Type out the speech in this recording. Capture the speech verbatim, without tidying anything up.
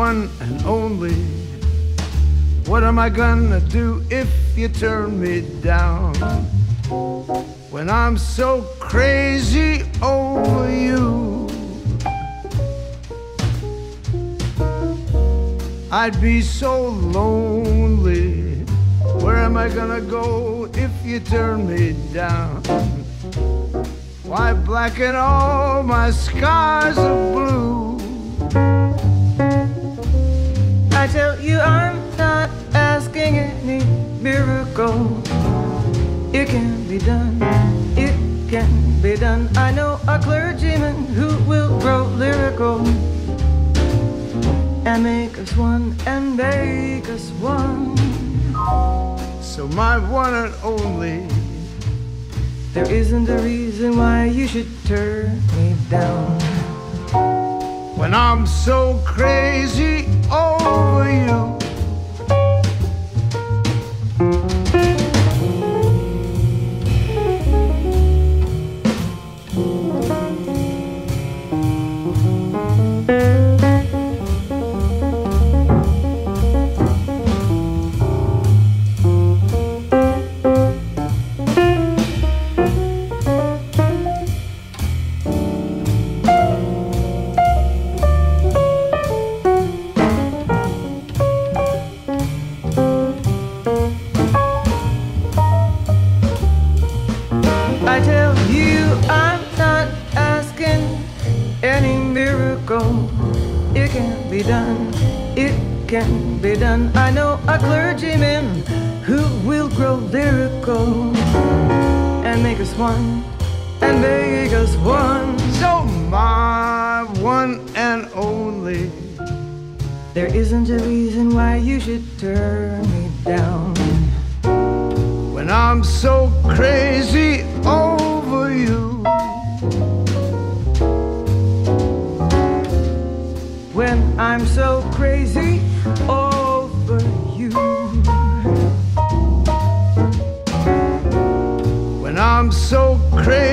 one and only. What am I gonna do if you turn me down? When I'm so crazy over you, I'd be so lonely. Where am I gonna go if you turn me down? Why blacken all my skies of blue? I tell you I'm not asking any miracle. It can be done, it can be done. I know a clergyman who will grow lyrical and make us one, and make us one. So my one and only, there isn't a reason why you should turn me down. When I'm so crazy over you, I tell you I'm not asking any miracle. It can be done, it can be done. I know a clergyman who will grow lyrical and make us one, and make us one. so my one and only, there isn't a reason why you should turn me down. when I'm so crazy over you, When I'm so crazy over you, when I'm so crazy